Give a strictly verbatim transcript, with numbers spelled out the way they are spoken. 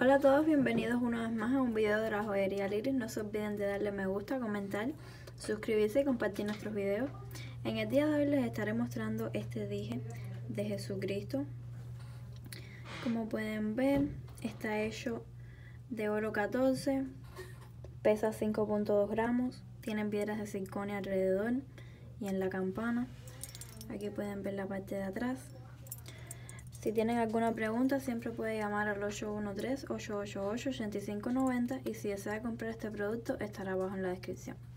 Hola a todos, bienvenidos una vez más a un video de la joyería Liris. No se olviden de darle me gusta, comentar, suscribirse y compartir nuestros videos. En el día de hoy les estaré mostrando este dije de Jesucristo. Como pueden ver, está hecho de oro catorce, pesa cinco punto dos gramos, tienen piedras de circonia alrededor y en la campana. Aquí pueden ver la parte de atrás. Si tienen alguna pregunta, siempre pueden llamar al ocho uno tres, ocho ocho ocho, ocho cinco nueve cero y si desea comprar este producto, estará abajo en la descripción.